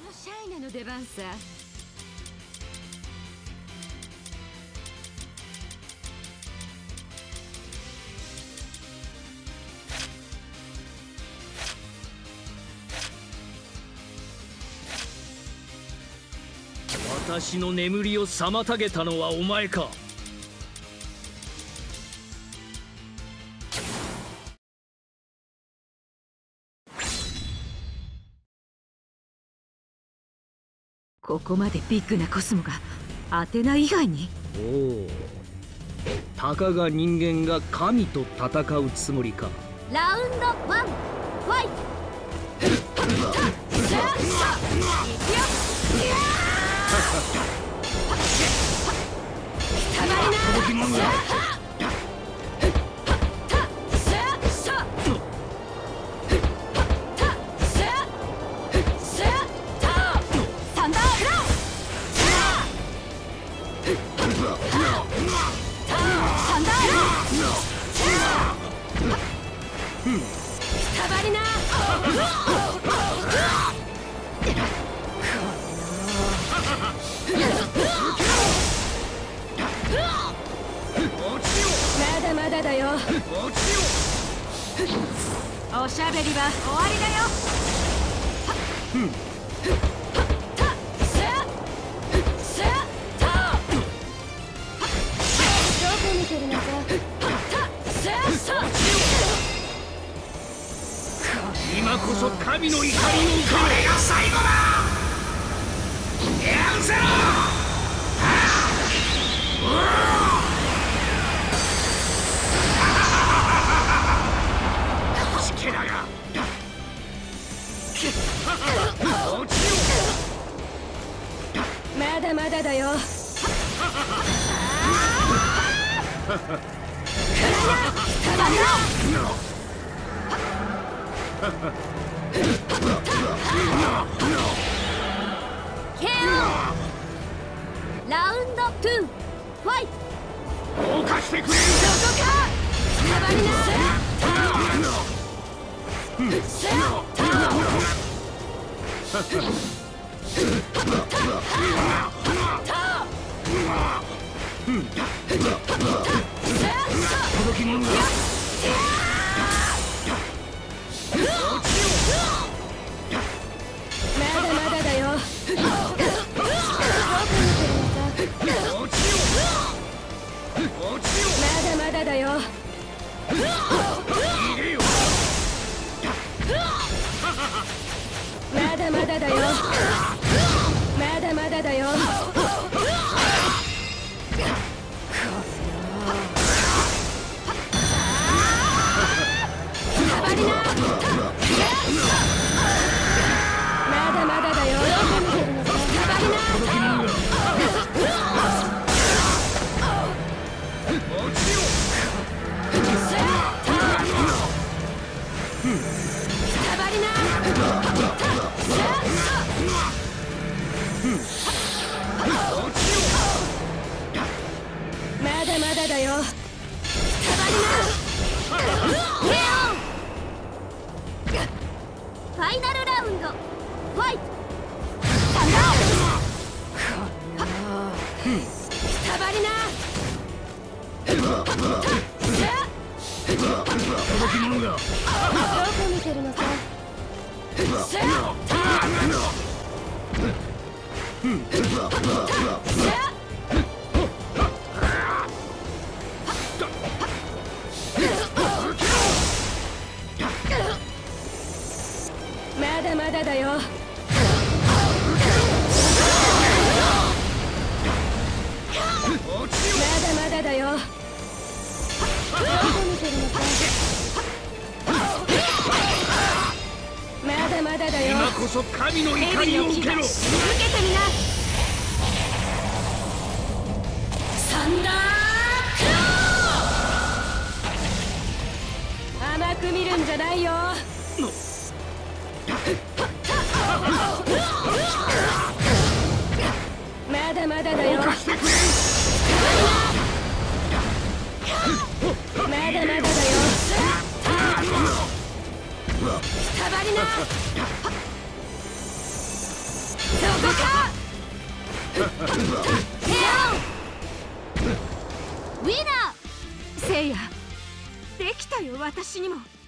シャイナの出番さ。 私の眠りを妨げたのはお前か。 ここまでビッグなコスモがアテナ以外に。 おお、たかが人間が神と戦うつもりか。 ラウンド1ファイト。 届きもんが。 まだまだだよ。 おしゃべりは終わりだよ。 どこ見てるのか。 今こそ神の怒りを受ける。これが最後だ。やるぜ。チケラが落ちよ。 まだまだだよ。ラウンド2ファイト。 動かしてくれ。 どこか捕まりな。 届きもんが。 まだまだだよ。まだまだだよ。まだまだだよ。まだまだだよ。まだまだだよ。まだまだだよ。ファイナルラウンドファイト。たばりな。 届きもんが。 どこ見てるのか。まだまだだよ。まだまだだよ。どこ見てるのか。まだまだだよ。 今こそ神の怒りを受けろ。 受けてみな。サンダークロー。甘く見るんじゃないよ。まだまだだよ。まだまだだよ。たばりな。 私にも